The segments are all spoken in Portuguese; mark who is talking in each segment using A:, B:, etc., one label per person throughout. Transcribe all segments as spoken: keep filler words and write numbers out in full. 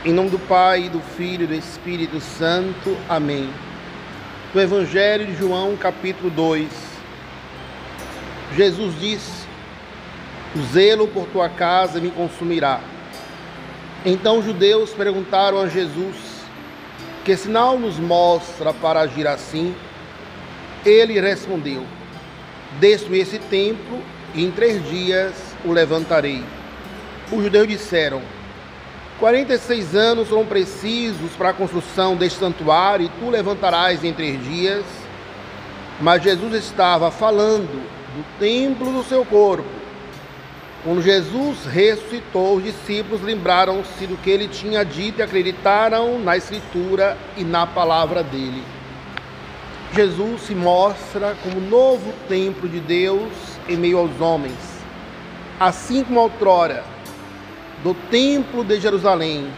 A: Em nome do Pai, do Filho e do Espírito Santo. Amém. Do Evangelho de João, capítulo dois. Jesus disse: o zelo por tua casa me consumirá. Então os judeus perguntaram a Jesus: que sinal nos mostra para agir assim? Ele respondeu: destruí esse templo e em três dias o levantarei. Os judeus disseram: quarenta e seis anos foram precisos para a construção deste santuário e tu levantarás em três dias. Mas Jesus estava falando do templo do seu corpo. Quando Jesus ressuscitou, os discípulos lembraram-se do que ele tinha dito e acreditaram na Escritura e na palavra dele. Jesus se mostra como novo templo de Deus em meio aos homens. Assim como outrora, do templo de Jerusalém,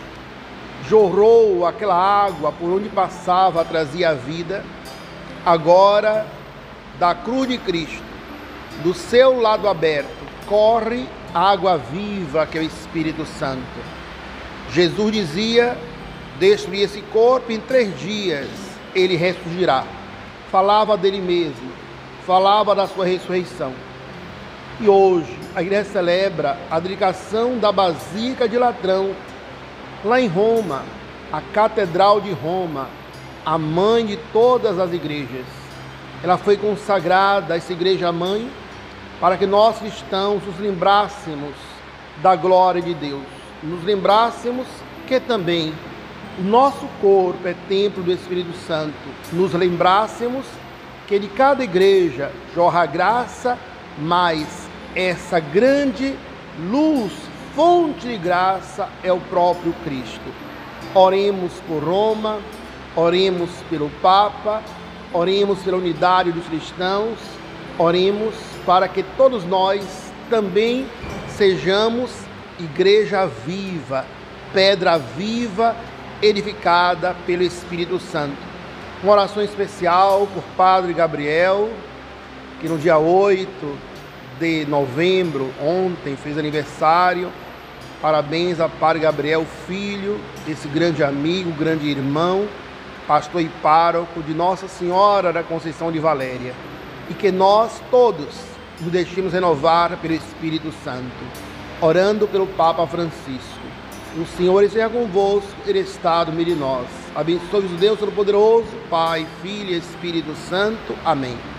A: jorrou aquela água por onde passava, trazia a vida, agora, da cruz de Cristo, do seu lado aberto, corre a água viva que é o Espírito Santo. Jesus dizia: destruir esse corpo em três dias, ele ressurgirá. Falava dele mesmo, falava da sua ressurreição. E hoje a igreja celebra a dedicação da Basílica de Latrão, lá em Roma, a Catedral de Roma, a mãe de todas as igrejas. Ela foi consagrada, essa igreja mãe, para que nós cristãos nos lembrássemos da glória de Deus, nos lembrássemos que também o nosso corpo é templo do Espírito Santo, nos lembrássemos que de cada igreja jorra a graça, mas essa grande luz, fonte de graça, é o próprio Cristo. Oremos por Roma, oremos pelo Papa, oremos pela unidade dos cristãos, oremos para que todos nós também sejamos igreja viva, pedra viva, edificada pelo Espírito Santo. Uma oração especial por Padre Gabriel, que no dia oito de novembro, ontem, fez aniversário. Parabéns a Padre Gabriel, filho desse grande amigo, grande irmão, pastor e pároco de Nossa Senhora da Conceição de Valéria. E que nós todos nos deixemos renovar pelo Espírito Santo, orando pelo Papa Francisco. O Senhor esteja convosco, ele está no meio de nós. Abençoe-vos Deus Todo-Poderoso, Pai, Filho e Espírito Santo. Amém.